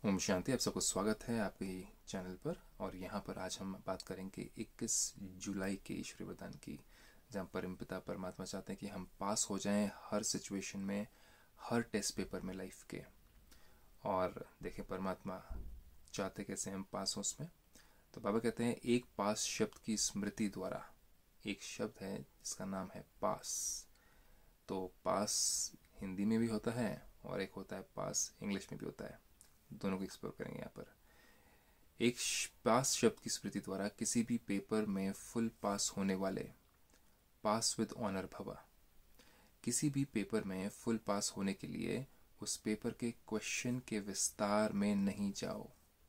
ओम शांति। आप सबको स्वागत है आपके चैनल पर। और यहाँ पर आज हम बात करेंगे 21 जुलाई के ईश्वरीय वरदान की, जहाँ परमपिता परमात्मा चाहते हैं कि हम पास हो जाएं हर सिचुएशन में, हर टेस्ट पेपर में लाइफ के। और देखें परमात्मा चाहते कैसे हम पास हों उसमें। तो बाबा कहते हैं एक पास शब्द की स्मृति द्वारा, एक शब्द है जिसका नाम है पास। तो पास हिंदी में भी होता है और एक होता है पास इंग्लिश में भी होता है। दोनों को एक्सप्लोर करेंगे यहाँ पर। एक पास शब्द की स्मृति द्वारा किसी भी पेपर में फुल पास होने वाले, पास विद ऑनर भवा। किसी भी पेपर में फुल पास होने के लिए उस पेपर के क्वेश्चन के विस्तार में नहीं जाओ।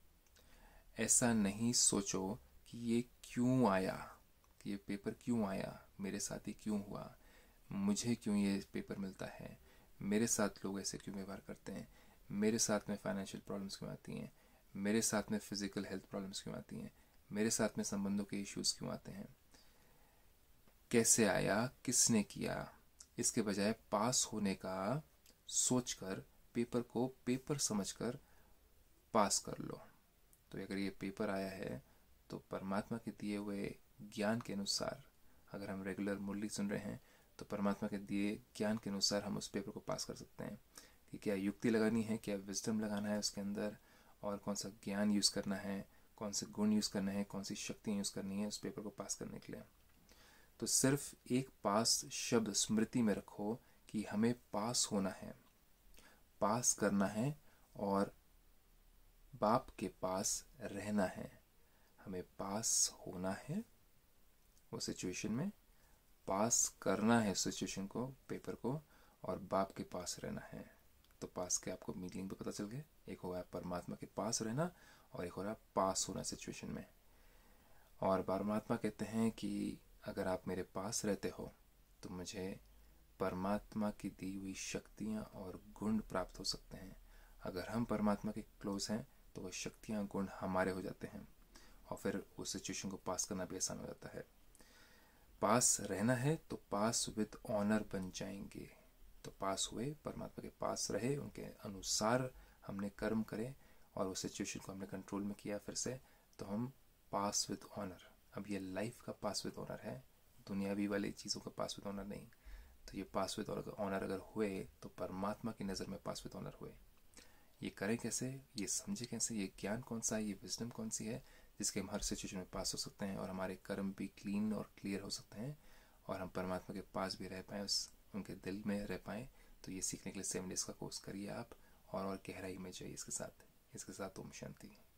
ऐसा नहीं सोचो कि ये क्यों आया, कि ये पेपर क्यों आया, मेरे साथ ही क्यों हुआ, मुझे क्यों ये पेपर मिलता है, मेरे साथ लोग ऐसे क्यों व्यवहार करते हैं, मेरे साथ में फाइनेंशियल प्रॉब्लम्स क्यों आती हैं, मेरे साथ में फिजिकल हेल्थ प्रॉब्लम्स क्यों आती हैं, मेरे साथ में संबंधों के इश्यूज़ क्यों आते हैं, कैसे आया, किसने किया। इसके बजाय पास होने का सोचकर पेपर को पेपर समझकर पास कर लो। तो अगर ये पेपर आया है तो परमात्मा के दिए हुए ज्ञान के अनुसार, अगर हम रेगुलर मुरली सुन रहे हैं तो परमात्मा के दिए ज्ञान के अनुसार हम उस पेपर को पास कर सकते हैं कि क्या युक्ति लगानी है, क्या विजडम लगाना है उसके अंदर, और कौन सा ज्ञान यूज़ करना है, कौन से गुण यूज़ करना है, कौन सी शक्तियाँ यूज़ करनी है उस पेपर को पास करने के लिए। तो सिर्फ एक पास शब्द स्मृति में रखो कि हमें पास होना है, पास करना है और बाप के पास रहना है। हमें पास होना है वो सिचुएशन में, पास करना है सिचुएशन को, पेपर को, और बाप के पास रहना है। तो पास के आपको मीनिंग भी पता चल गया। एक हो गया परमात्मा के पास रहना और एक हो रहा पास होना सिचुएशन में। और परमात्मा कहते हैं कि अगर आप मेरे पास रहते हो तो मुझे परमात्मा की दी हुई शक्तियाँ और गुण प्राप्त हो सकते हैं। अगर हम परमात्मा के क्लोज हैं तो वह शक्तियाँ गुण हमारे हो जाते हैं और फिर उस सिचुएशन को पास करना भी आसान हो जाता है। पास रहना है तो पास विद ऑनर बन जाएंगे। तो पास हुए, परमात्मा के पास रहे, उनके अनुसार हमने कर्म करे और उस सिचुएशन को हमने कंट्रोल में किया फिर से, तो हम पास विद ऑनर। अब ये लाइफ का पास विद ऑनर है, दुनियावी वाली चीज़ों का पास विद ऑनर नहीं। तो ये पास विद ऑनर अगर हुए तो परमात्मा की नज़र में पास विद ऑनर हुए। ये करें कैसे, ये समझे कैसे, ये ज्ञान कौन सा है, ये विजडम कौन सी है जिसके हम हर सिचुएशन में पास हो सकते हैं और हमारे कर्म भी क्लीन और क्लियर हो सकते हैं और हम परमात्मा के पास भी रह पाएँ, उस उनके दिल में रह पाएँ। तो ये सीखने के लिए 7 डेज़ का कोर्स करिए आप और गहराई में जाइए इसके साथ। ओम शांति।